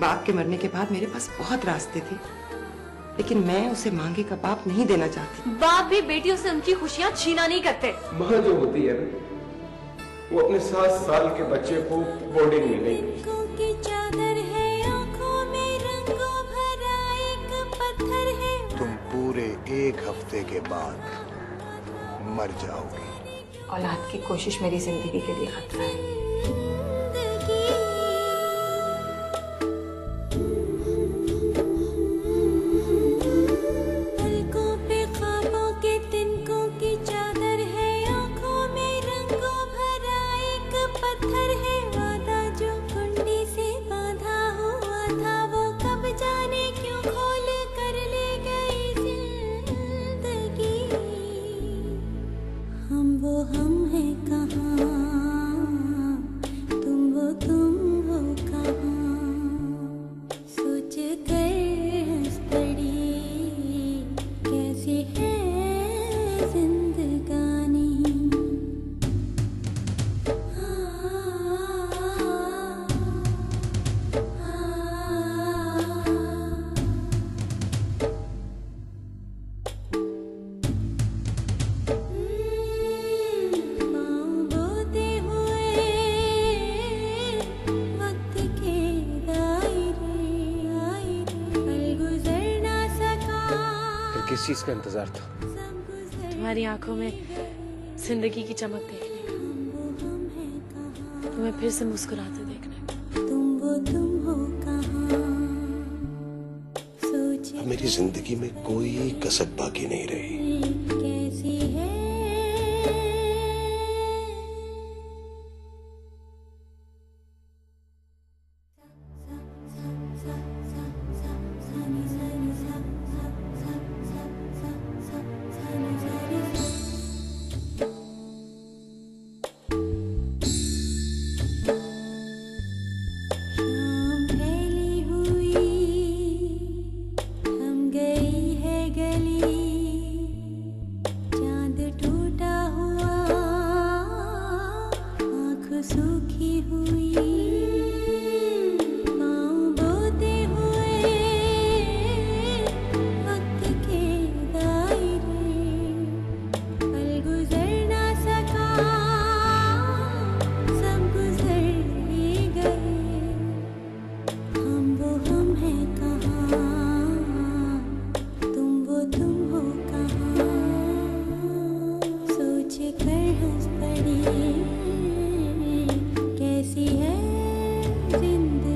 बाप के मरने के बाद मेरे पास बहुत रास्ते थे, लेकिन मैं उसे मांगे का बाप नहीं देना चाहती। बाप भी बेटियों से उनकी खुशियाँ छीना नहीं करते। माँ जो होती है ना, वो अपने 7 साल के बच्चे को बोर्डिंग में नहीं भेजती। तुम पूरे 1 हफ्ते के बाद मर जाओगी। औलाद की कोशिश मेरी जिंदगी के लिए खतरा है। हम हैं कहाँ, तुम हो कहाँ, सोच कर हंस पड़ी कैसी है जिंदगानी। किस चीज का इंतजार था? तुम्हारी आंखों में जिंदगी की चमक देखने का, तुम्हें फिर से मुस्कुराते देखने का। तुम हो कहाँ, अब मेरी जिंदगी में कोई कसक बाकी नहीं रही। कैसी है सूखी हुई, पाँव बोते हुए वक्त के दायरे, पल गुजर ना सका, सब गुजर ही गए। हम हैं कहाँ, तुम हो कहाँ, सोच कर हंस पड़ी कैसी है जिंदगी।